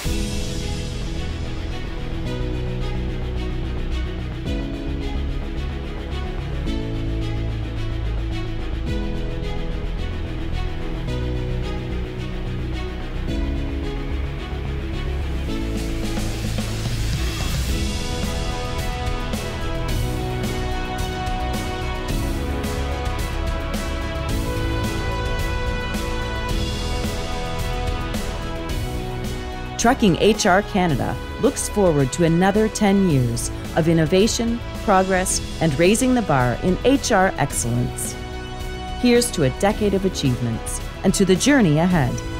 Trucking HR Canada looks forward to another 10 years of innovation, progress, and raising the bar in HR excellence. Here's to a decade of achievements and to the journey ahead.